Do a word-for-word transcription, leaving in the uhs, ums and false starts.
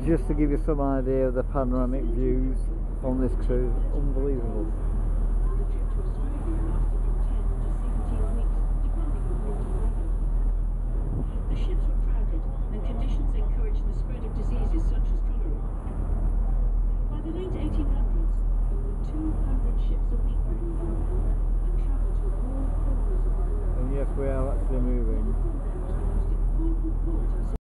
just to give you some idea of the panoramic views on this cruise. Unbelievable. The ships were crowded and conditions encouraged the spread of diseases such as cholera. By the late eighteen hundreds, over two hundred ships a week were involved and travelled to all corners of the world. And yes, we are actually moving.